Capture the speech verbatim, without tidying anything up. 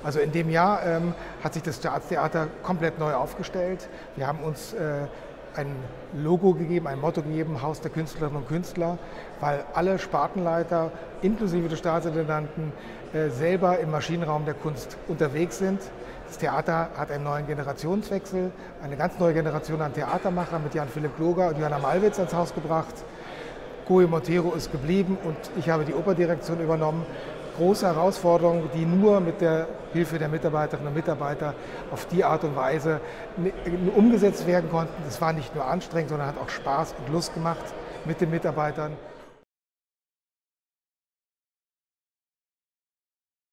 Also in dem Jahr ähm, hat sich das Staatstheater komplett neu aufgestellt. Wir haben uns äh, ein Logo gegeben, ein Motto gegeben, Haus der Künstlerinnen und Künstler, weil alle Spartenleiter inklusive des Staatsintendanten äh, selber im Maschinenraum der Kunst unterwegs sind. Das Theater hat einen neuen Generationswechsel, eine ganz neue Generation an Theatermachern mit Jan-Philipp Gloger und Johanna Malwitz ans Haus gebracht. Guy Montero ist geblieben und ich habe die Operdirektion übernommen. Große Herausforderungen, die nur mit der Hilfe der Mitarbeiterinnen und Mitarbeiter auf die Art und Weise umgesetzt werden konnten. Es war nicht nur anstrengend, sondern hat auch Spaß und Lust gemacht mit den Mitarbeitern.